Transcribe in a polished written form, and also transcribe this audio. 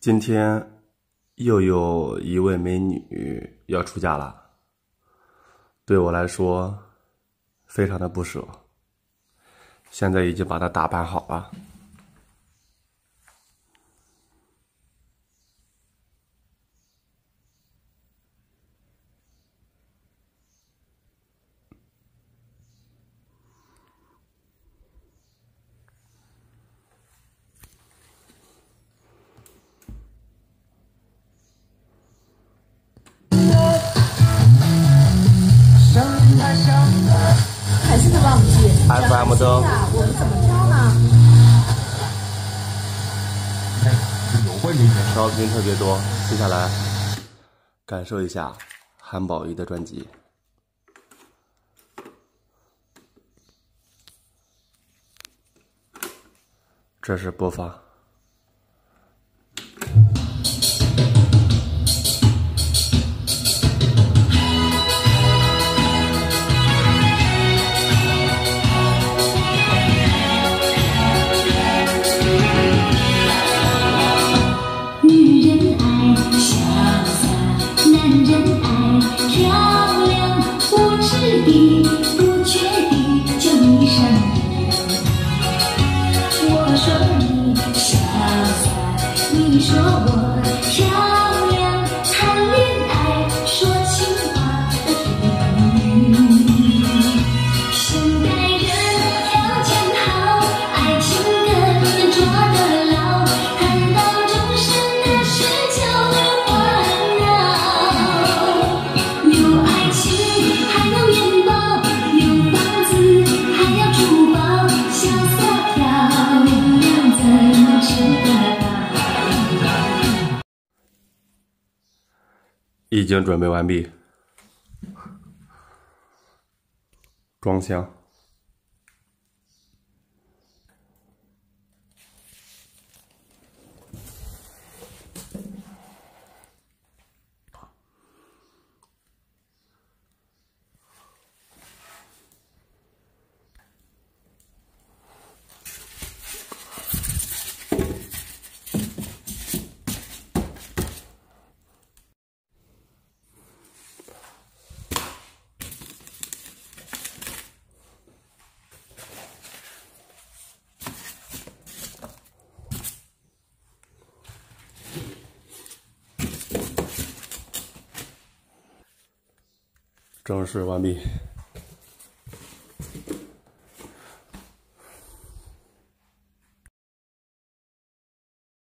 今天又有一位美女要出嫁了，对我来说非常的不舍。现在已经把她打扮好了。 还是他忘记 FM 的， 我们怎么挑呢？ 招聘特别多，接下来感受一下韩宝仪的专辑。这是播放。 不确定，就你身边。我说你潇洒，你说我漂亮。谈恋爱说情话的甜语，现代人条件好，爱情更抓得牢。谈到终身的事就会烦恼，有爱情还有面包。 已经准备完毕，装箱。正式完毕。